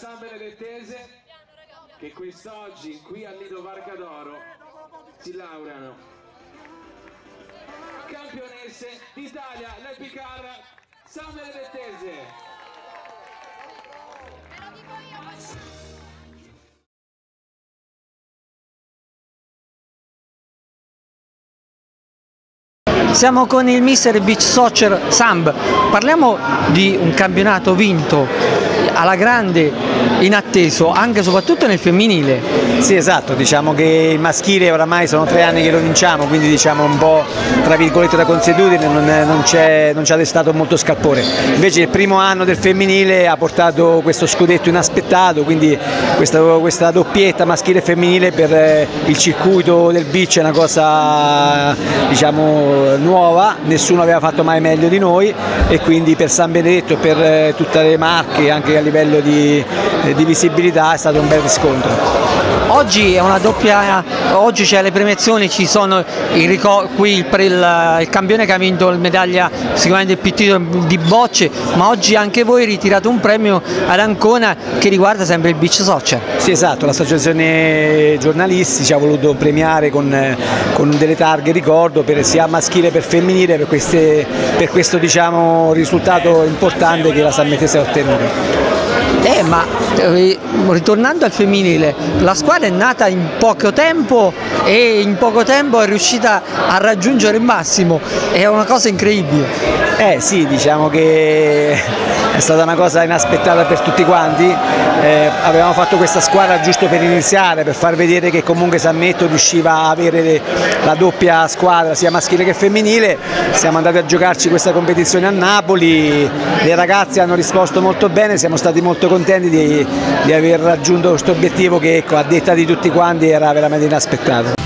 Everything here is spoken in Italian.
San Benedettese che quest'oggi qui al Lido Varca d'Oro si laureano. Campionesse d'Italia, l'Epicar San Benedettese. Siamo con il mister Beach Soccer Samb. Parliamo di un campionato vinto alla grande, inatteso, anche e soprattutto nel femminile. Sì, esatto, diciamo che il maschile oramai sono 3 anni che lo vinciamo, quindi diciamo un po' tra virgolette da consuetudine, non ci ha destato molto scalpore. Invece il primo anno del femminile ha portato questo scudetto inaspettato, quindi questa doppietta maschile e femminile per il circuito del beach è una cosa diciamo nuova, nessuno aveva fatto mai meglio di noi e quindi per San Benedetto e per tutte le marche anche a livello di visibilità è stato un bel riscontro. Oggi è una doppia, oggi c'è le premiazioni, ci sono qui il campione che ha vinto la medaglia sicuramente più titolo di bocce, ma oggi anche voi ritirate un premio ad Ancona che riguarda sempre il beach soccer. Sì, esatto, l'associazione giornalisti ci ha voluto premiare con delle targhe ricordo per sia maschile che femminile per questo diciamo, risultato importante che la San Benedettese ha ottenuto. Ma ritornando al femminile, la squadra è nata in poco tempo e in poco tempo è riuscita a raggiungere il massimo, è una cosa incredibile. Sì, diciamo che è stata una cosa inaspettata per tutti quanti, avevamo fatto questa squadra giusto per iniziare, per far vedere che comunque San Metto riusciva a avere la doppia squadra sia maschile che femminile, siamo andati a giocarci questa competizione a Napoli, le ragazze hanno risposto molto bene, siamo stati molto contenti di aver raggiunto questo obiettivo che ecco, a detta di tutti quanti era veramente inaspettato.